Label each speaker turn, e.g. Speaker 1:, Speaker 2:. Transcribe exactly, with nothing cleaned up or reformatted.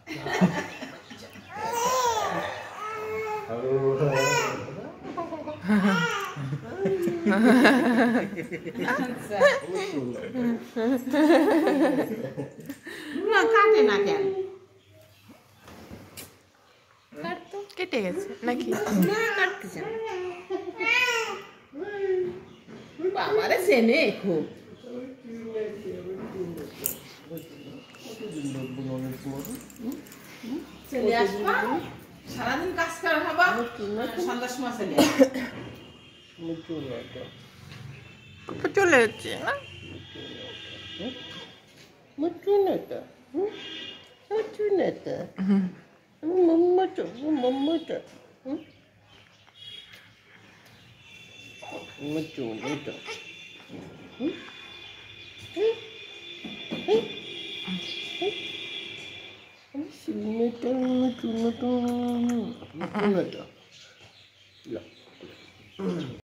Speaker 1: না কাটে না কেন?
Speaker 2: কেটে গেছে নাকি?
Speaker 1: কাটতেছে বাবারে চেনে খুব। চলে আসবা, সারাদিন কাজ করা হবা, সন্ধ্যার সময় চলে আসবা।
Speaker 2: চলে যাচ্ছে না
Speaker 3: Mutunata. Mutunata. Mamata. Mamata. Mutunata. Mutunata. Mutunata. Mutunata.